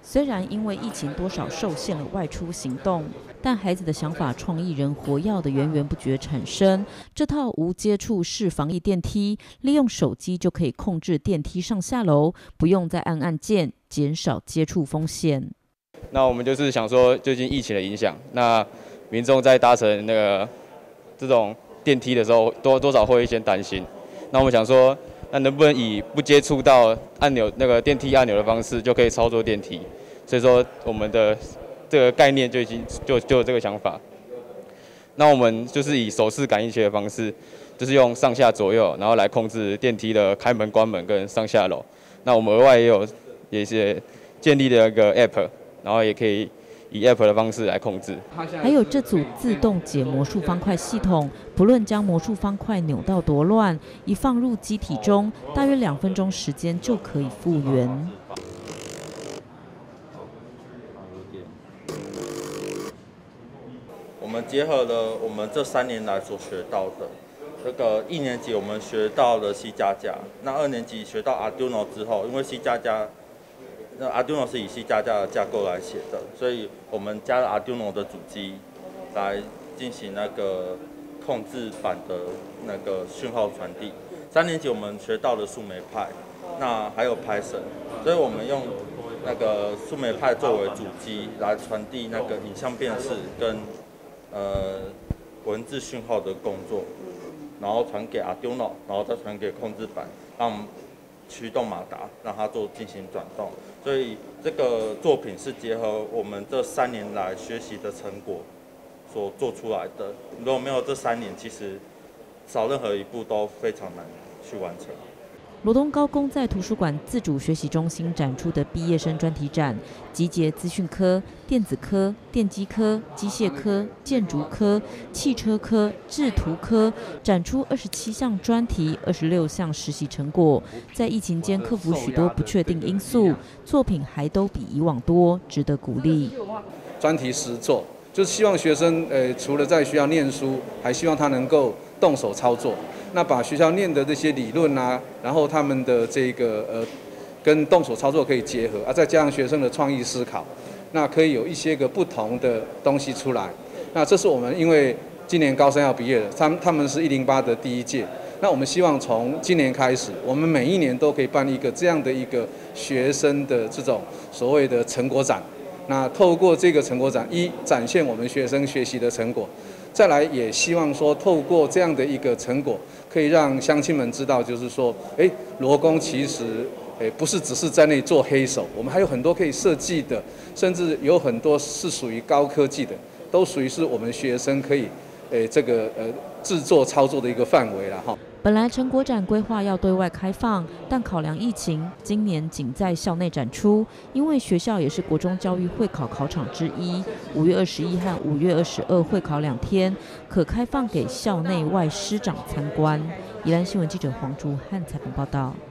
虽然因为疫情多少受限了外出行动，但孩子的想法创意仍活跃的源源不绝产生。这套无接触式防疫电梯，利用手机就可以控制电梯上下楼，不用再按按键，减少接触风险。 那我们就是想说，最近疫情的影响，那民众在搭乘这种电梯的时候，多少会有一些担心。那我们想说，那能不能以不接触到按钮电梯按钮的方式就可以操作电梯？所以说我们的这个概念就有这个想法。那我们就是以手势感应器的方式，就是用上下左右，然后来控制电梯的开门、关门跟上下楼。那我们额外也是建立了一个 App， 然后也可以以 App 的方式来控制。 还有这组自动解魔术方块系统，不论将魔术方块扭到多乱，一放入机体中，大约2分钟时间就可以复原。 我们结合了我们这3年来所学到的，这个1年级我们学到了 C++， 那2年级学到 Arduino 之后，因为 C++， 那 Arduino 是以 C++ 的架构来写的，所以我们加了 Arduino 的主机来进行那个控制板的那个讯号传递。3年级我们学到了树莓派，那还有 Python， 所以我们用那个树莓派作为主机来传递那个影像辨识跟文字讯号的工作，然后传给 Arduino， 然后再传给控制板，让驱动马达让它进行转动。所以这个作品是结合我们这3年来学习的成果所做出来的。如果没有这3年，其实少任何一步都非常难去完成。 罗东高工在图书馆自主学习中心展出的毕业生专题展，集结资讯科、电子科、电机科、机械科、建筑科、汽车科、制图科，展出27项专题、26项实习成果。在疫情间克服许多不确定因素，作品还都比以往多，值得鼓励。 专题实作就是希望学生除了在学校念书，还希望他能够动手操作。那把学校念的这些理论啊，然后他们的这个跟动手操作可以结合啊，再加上学生的创意思考，那可以有一些个不同的东西出来。那这是我们因为今年高3要毕业了，他们是108的第1届。那我们希望从今年开始，我们每一年都可以办一个这样的一个学生的这种所谓的成果展。那透过这个成果展，展现我们学生学习的成果。再来也希望说，透过这样的一个成果，可以让乡亲们知道，就是说，罗工其实不是只是在那里做黑手，我们还有很多可以设计的，甚至有很多是属于高科技的，都属于是我们学生可以制作操作的一个范围了哈。 本来成果展规划要对外开放，但考量疫情，今年仅在校内展出。因为学校也是国中教育会考考场之一，5月21和5月22会考2天，可开放给校内外师长参观。宜兰新闻记者黄竹汉采访报道。